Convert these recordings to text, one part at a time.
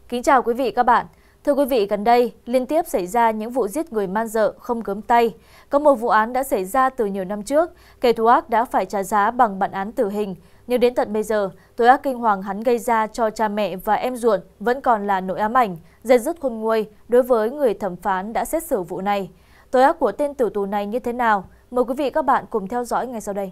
Kính chào quý vị các bạn. Thưa quý vị, gần đây liên tiếp xảy ra những vụ giết người man rợ không gớm tay. Có một vụ án đã xảy ra từ nhiều năm trước, kẻ thù ác đã phải trả giá bằng bản án tử hình. Nhưng đến tận bây giờ, tội ác kinh hoàng hắn gây ra cho cha mẹ và em ruột vẫn còn là nỗi ám ảnh, dây dứt khôn nguôi đối với người thẩm phán đã xét xử vụ này. Tội ác của tên tử tù này như thế nào? Mời quý vị các bạn cùng theo dõi ngay sau đây.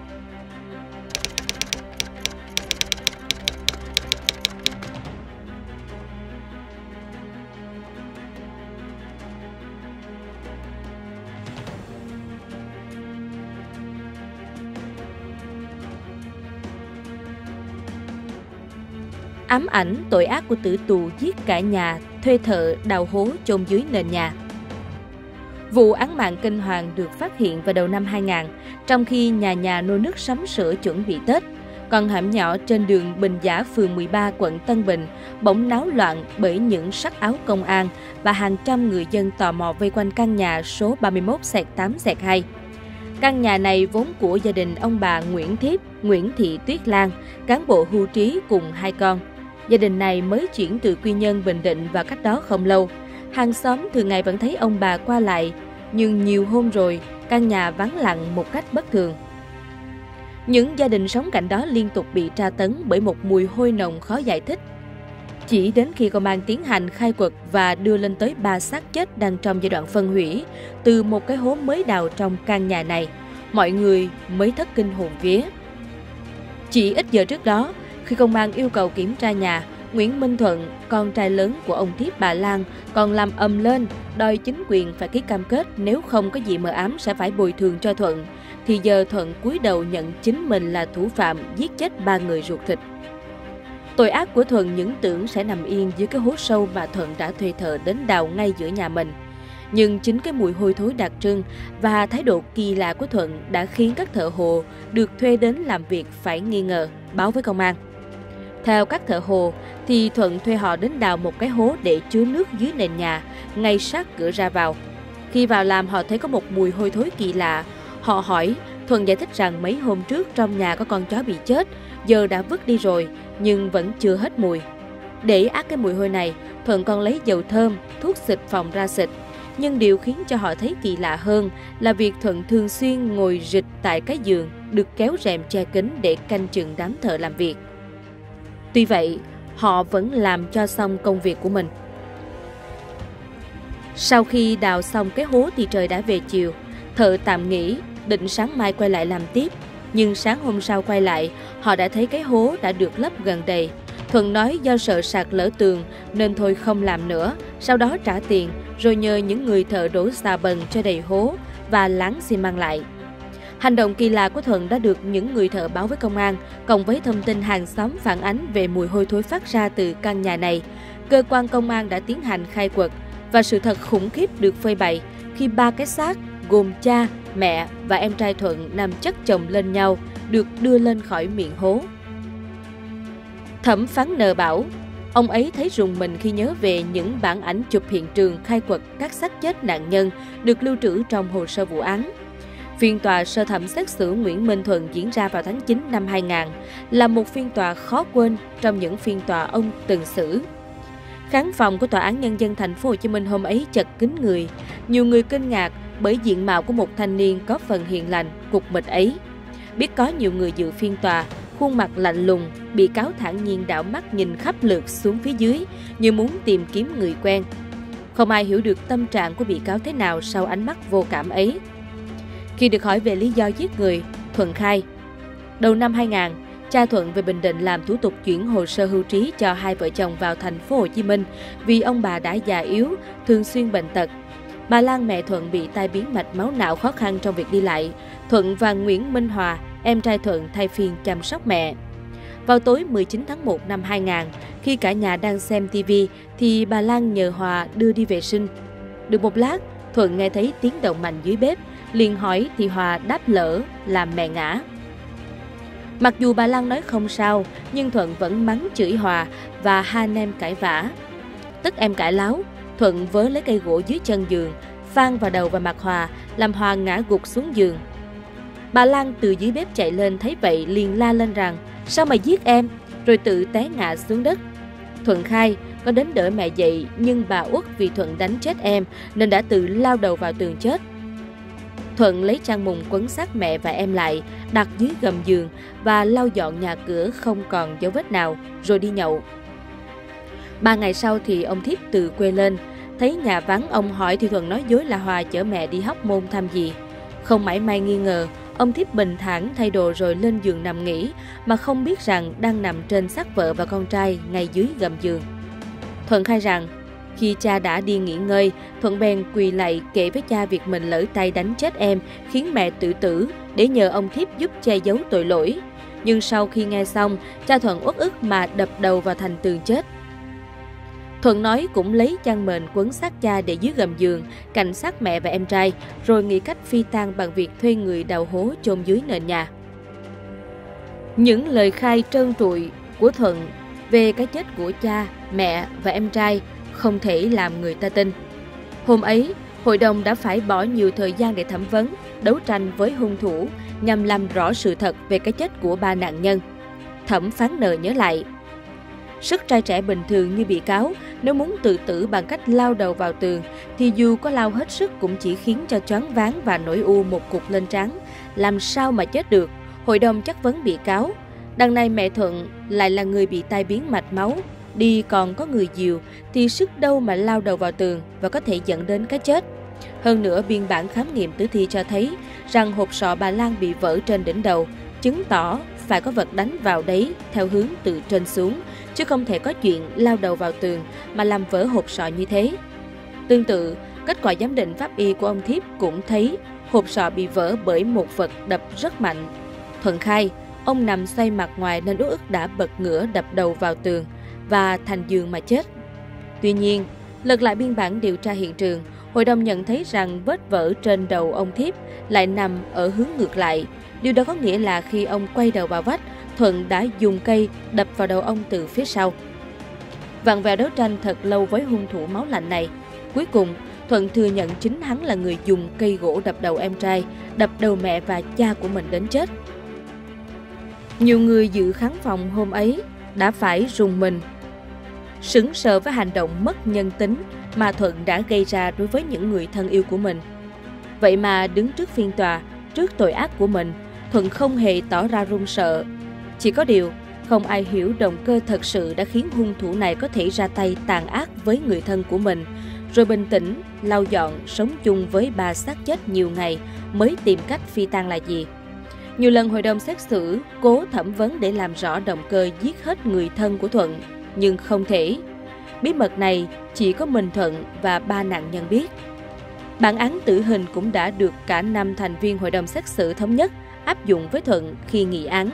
Ám ảnh tội ác của tử tù giết cả nhà, thuê thợ đào hố chôn dưới nền nhà. Vụ án mạng kinh hoàng được phát hiện vào đầu năm 2000, trong khi nhà nôi nức sắm sửa chuẩn bị Tết. Con hẻm nhỏ trên đường Bình Giả, phường 13, quận Tân Bình bỗng náo loạn bởi những sắc áo công an và hàng trăm người dân tò mò vây quanh căn nhà số 31/8/2. Căn nhà này vốn của gia đình ông bà Nguyễn Thiếp, Nguyễn Thị Tuyết Lan, cán bộ hưu trí cùng 2 con. Gia đình này mới chuyển từ Quy Nhơn, Bình Định vào cách đó không lâu. Hàng xóm thường ngày vẫn thấy ông bà qua lại, nhưng nhiều hôm rồi, căn nhà vắng lặng một cách bất thường. Những gia đình sống cạnh đó liên tục bị tra tấn bởi một mùi hôi nồng khó giải thích. Chỉ đến khi công an tiến hành khai quật và đưa lên tới 3 xác chết đang trong giai đoạn phân hủy từ một cái hố mới đào trong căn nhà này, mọi người mới thất kinh hồn vía. Chỉ ít giờ trước đó, khi công an yêu cầu kiểm tra nhà, Nguyễn Minh Thuận, con trai lớn của ông Thiếp bà Lan, còn làm ầm lên đòi chính quyền phải ký cam kết nếu không có gì mờ ám sẽ phải bồi thường cho Thuận. Thì giờ Thuận cúi đầu nhận chính mình là thủ phạm giết chết 3 người ruột thịt. Tội ác của Thuận những tưởng sẽ nằm yên dưới cái hố sâu mà Thuận đã thuê thợ đến đào ngay giữa nhà mình. Nhưng chính cái mùi hôi thối đặc trưng và thái độ kỳ lạ của Thuận đã khiến các thợ hồ được thuê đến làm việc phải nghi ngờ, báo với công an. Theo các thợ hồ, thì Thuận thuê họ đến đào một cái hố để chứa nước dưới nền nhà, ngay sát cửa ra vào. Khi vào làm, họ thấy có một mùi hôi thối kỳ lạ. Họ hỏi, Thuận giải thích rằng mấy hôm trước trong nhà có con chó bị chết, giờ đã vứt đi rồi, nhưng vẫn chưa hết mùi. Để át cái mùi hôi này, Thuận còn lấy dầu thơm, thuốc xịt phòng ra xịt. Nhưng điều khiến cho họ thấy kỳ lạ hơn là việc Thuận thường xuyên ngồi rịch tại cái giường được kéo rèm che kín để canh chừng đám thợ làm việc. Tuy vậy, họ vẫn làm cho xong công việc của mình. Sau khi đào xong cái hố thì trời đã về chiều. Thợ tạm nghỉ, định sáng mai quay lại làm tiếp. Nhưng sáng hôm sau quay lại, họ đã thấy cái hố đã được lấp gần đầy. Thuận nói do sợ sạt lở tường nên thôi không làm nữa, sau đó trả tiền rồi nhờ những người thợ đổ xà bần cho đầy hố và láng xi măng lại. Hành động kỳ lạ của Thuận đã được những người thợ báo với công an, cộng với thông tin hàng xóm phản ánh về mùi hôi thối phát ra từ căn nhà này. Cơ quan công an đã tiến hành khai quật và sự thật khủng khiếp được phơi bày khi 3 cái xác gồm cha, mẹ và em trai Thuận nằm chất chồng lên nhau được đưa lên khỏi miệng hố. Thẩm phán N bảo, ông ấy thấy rùng mình khi nhớ về những bản ảnh chụp hiện trường khai quật các xác chết nạn nhân được lưu trữ trong hồ sơ vụ án. Phiên tòa sơ thẩm xét xử Nguyễn Minh Thuận diễn ra vào tháng 9 năm 2000 là một phiên tòa khó quên trong những phiên tòa ông từng xử. Khán phòng của Tòa án Nhân dân Thành phố Hồ Chí Minh hôm ấy chật kín người. Nhiều người kinh ngạc bởi diện mạo của một thanh niên có phần hiền lành, cục mịch ấy. Biết có nhiều người dự phiên tòa, khuôn mặt lạnh lùng, bị cáo thản nhiên đảo mắt nhìn khắp lượt xuống phía dưới như muốn tìm kiếm người quen. Không ai hiểu được tâm trạng của bị cáo thế nào sau ánh mắt vô cảm ấy. Khi được hỏi về lý do giết người, Thuận khai, đầu năm 2000, cha Thuận về Bình Định làm thủ tục chuyển hồ sơ hưu trí cho 2 vợ chồng vào Thành phố Hồ Chí Minh vì ông bà đã già yếu, thường xuyên bệnh tật. Bà Lan mẹ Thuận bị tai biến mạch máu não, khó khăn trong việc đi lại. Thuận và Nguyễn Minh Hòa, em trai Thuận thay phiên chăm sóc mẹ. Vào tối 19 tháng 1 năm 2000, khi cả nhà đang xem TV thì bà Lan nhờ Hòa đưa đi vệ sinh. Được một lát, Thuận nghe thấy tiếng động mạnh dưới bếp, liền hỏi thì Hòa đáp lỡ làm mẹ ngã. Mặc dù bà Lan nói không sao, nhưng Thuận vẫn mắng chửi Hòa và hai anh em cãi vã. Tức em cãi láo, Thuận vớ lấy cây gỗ dưới chân giường, phang vào đầu và mặt Hòa, làm Hòa ngã gục xuống giường. Bà Lan từ dưới bếp chạy lên thấy vậy liền la lên rằng sao mày giết em, rồi tự té ngã xuống đất. Thuận khai có đến đỡ mẹ dậy nhưng bà uất vì Thuận đánh chết em nên đã tự lao đầu vào tường chết. Thuận lấy chăn mùng quấn sát mẹ và em lại, đặt dưới gầm giường và lau dọn nhà cửa không còn dấu vết nào, rồi đi nhậu. 3 ngày sau thì ông Thiếp từ quê lên, thấy nhà vắng ông hỏi thì Thuận nói dối là Hòa chở mẹ đi Hóc Môn thăm dì. Không mảy may nghi ngờ, ông Thiếp bình thản thay đồ rồi lên giường nằm nghỉ, mà không biết rằng đang nằm trên xác vợ và con trai ngay dưới gầm giường. Thuận khai rằng, khi cha đã đi nghỉ ngơi, Thuận bèn quỳ lạy kể với cha việc mình lỡ tay đánh chết em, khiến mẹ tự tử, để nhờ ông Thiếp giúp che giấu tội lỗi. Nhưng sau khi nghe xong, cha Thuận uất ức mà đập đầu vào thành tường chết. Thuận nói cũng lấy chăn mền quấn xác cha để dưới gầm giường, cạnh xác mẹ và em trai, rồi nghĩ cách phi tang bằng việc thuê người đào hố chôn dưới nền nhà. Những lời khai trơn trụi của Thuận về cái chết của cha, mẹ và em trai không thể làm người ta tin. Hôm ấy, hội đồng đã phải bỏ nhiều thời gian để thẩm vấn, đấu tranh với hung thủ nhằm làm rõ sự thật về cái chết của 3 nạn nhân. Thẩm phán N nhớ lại, sức trai trẻ bình thường như bị cáo, nếu muốn tự tử bằng cách lao đầu vào tường, thì dù có lao hết sức cũng chỉ khiến cho choáng váng và nổi u một cục lên trán, làm sao mà chết được. Hội đồng chất vấn bị cáo. Đằng này mẹ Thuận lại là người bị tai biến mạch máu, đi còn có người dìu, thì sức đâu mà lao đầu vào tường và có thể dẫn đến cái chết. Hơn nữa, biên bản khám nghiệm tử thi cho thấy rằng hộp sọ bà Lan bị vỡ trên đỉnh đầu, chứng tỏ phải có vật đánh vào đấy theo hướng từ trên xuống, chứ không thể có chuyện lao đầu vào tường mà làm vỡ hộp sọ như thế. Tương tự, kết quả giám định pháp y của ông Thiếp cũng thấy hộp sọ bị vỡ bởi một vật đập rất mạnh. Thuận khai, ông nằm xoay mặt ngoài nên uất ức đã bật ngửa đập đầu vào tường và thành giường mà chết. Tuy nhiên, lật lại biên bản điều tra hiện trường, hội đồng nhận thấy rằng vết vỡ trên đầu ông Thiếp lại nằm ở hướng ngược lại. Điều đó có nghĩa là khi ông quay đầu vào vách, Thuận đã dùng cây đập vào đầu ông từ phía sau. Vặn vẹo đấu tranh thật lâu với hung thủ máu lạnh này. Cuối cùng, Thuận thừa nhận chính hắn là người dùng cây gỗ đập đầu em trai, đập đầu mẹ và cha của mình đến chết. Nhiều người dự khán phòng hôm ấy đã phải rùng mình, sững sờ với hành động mất nhân tính mà Thuận đã gây ra đối với những người thân yêu của mình. Vậy mà đứng trước phiên tòa, trước tội ác của mình, Thuận không hề tỏ ra run sợ. Chỉ có điều, không ai hiểu động cơ thật sự đã khiến hung thủ này có thể ra tay tàn ác với người thân của mình, rồi bình tĩnh, lau dọn, sống chung với 3 xác chết nhiều ngày mới tìm cách phi tang là gì. Nhiều lần hội đồng xét xử cố thẩm vấn để làm rõ động cơ giết hết người thân của Thuận, nhưng không thể. Bí mật này chỉ có mình Thuận và 3 nạn nhân biết. Bản án tử hình cũng đã được cả 5 thành viên hội đồng xét xử thống nhất áp dụng với Thuận khi nghị án.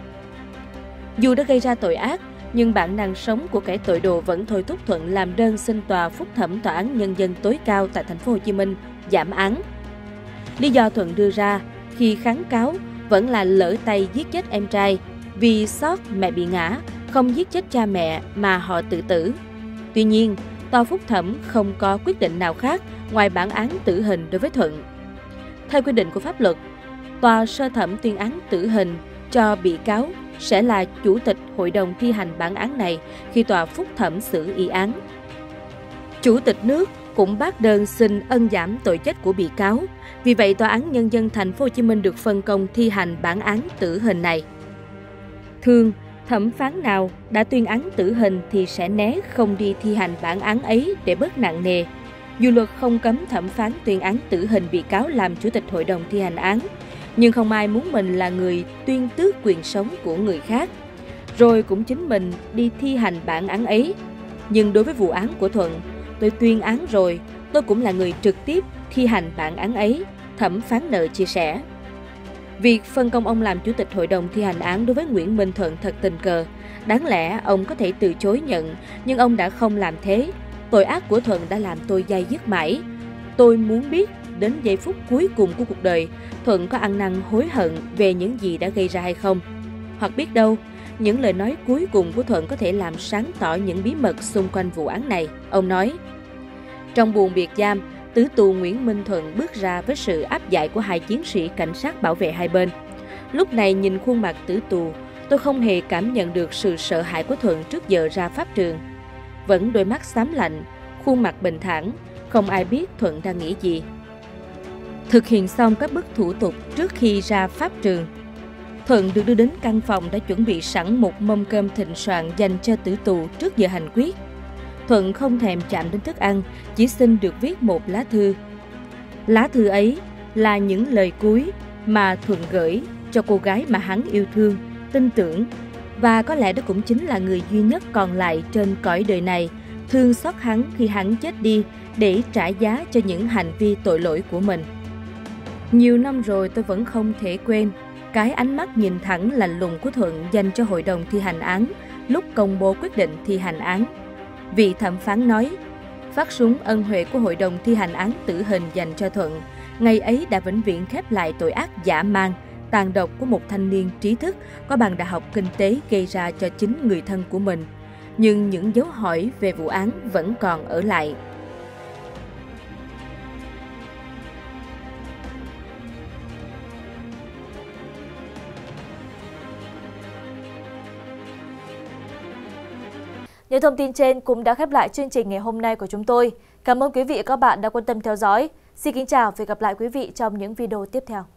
Dù đã gây ra tội ác, nhưng bản năng sống của kẻ tội đồ vẫn thôi thúc Thuận làm đơn xin tòa phúc thẩm Tòa án Nhân dân tối cao tại thành phố Hồ Chí Minh giảm án. Lý do Thuận đưa ra khi kháng cáo vẫn là lỡ tay giết chết em trai, vì xót mẹ bị ngã, không giết chết cha mẹ mà họ tự tử. Tuy nhiên, tòa phúc thẩm không có quyết định nào khác ngoài bản án tử hình đối với Thuận. Theo quy định của pháp luật, tòa sơ thẩm tuyên án tử hình cho bị cáo sẽ là chủ tịch hội đồng thi hành bản án này khi tòa phúc thẩm xử y án. Chủ tịch nước cũng bác đơn xin ân giảm tội chết của bị cáo. Vì vậy, Tòa án Nhân dân thành phố Hồ Chí Minh được phân công thi hành bản án tử hình này. Thường, thẩm phán nào đã tuyên án tử hình thì sẽ né không đi thi hành bản án ấy để bớt nặng nề. Dù luật không cấm thẩm phán tuyên án tử hình bị cáo làm chủ tịch hội đồng thi hành án, nhưng không ai muốn mình là người tuyên tước quyền sống của người khác, rồi cũng chính mình đi thi hành bản án ấy. Nhưng đối với vụ án của Thuận, tôi tuyên án rồi, tôi cũng là người trực tiếp thi hành bản án ấy, thẩm phán N chia sẻ. Việc phân công ông làm chủ tịch hội đồng thi hành án đối với Nguyễn Minh Thuận thật tình cờ. Đáng lẽ ông có thể từ chối nhận, nhưng ông đã không làm thế. Tội ác của Thuận đã làm tôi day dứt mãi. Tôi muốn biết đến giây phút cuối cùng của cuộc đời, Thuận có ăn năn hối hận về những gì đã gây ra hay không. Hoặc biết đâu, những lời nói cuối cùng của Thuận có thể làm sáng tỏ những bí mật xung quanh vụ án này. Ông nói, trong buồng biệt giam, tử tù Nguyễn Minh Thuận bước ra với sự áp giải của 2 chiến sĩ cảnh sát bảo vệ hai bên. Lúc này nhìn khuôn mặt tử tù, tôi không hề cảm nhận được sự sợ hãi của Thuận trước giờ ra pháp trường. vẫn đôi mắt xám lạnh, khuôn mặt bình thản, không ai biết Thuận đang nghĩ gì. Thực hiện xong các bước thủ tục trước khi ra pháp trường, Thuận được đưa đến căn phòng đã chuẩn bị sẵn một mâm cơm thịnh soạn dành cho tử tù trước giờ hành quyết. Thuận không thèm chạm đến thức ăn, chỉ xin được viết một lá thư. Lá thư ấy là những lời cuối mà Thuận gửi cho cô gái mà hắn yêu thương, tin tưởng, và có lẽ đó cũng chính là người duy nhất còn lại trên cõi đời này thương xót hắn khi hắn chết đi để trả giá cho những hành vi tội lỗi của mình. Nhiều năm rồi tôi vẫn không thể quên cái ánh mắt nhìn thẳng lạnh lùng của Thuận dành cho hội đồng thi hành án lúc công bố quyết định thi hành án. Vị thẩm phán nói, phát súng ân huệ của hội đồng thi hành án tử hình dành cho Thuận, ngày ấy đã vĩnh viễn khép lại tội ác dã man, tàn độc của một thanh niên trí thức có bằng đại học kinh tế gây ra cho chính người thân của mình. Nhưng những dấu hỏi về vụ án vẫn còn ở lại. Những thông tin trên cũng đã khép lại chương trình ngày hôm nay của chúng tôi. Cảm ơn quý vị và các bạn đã quan tâm theo dõi. Xin kính chào và hẹn gặp lại quý vị trong những video tiếp theo.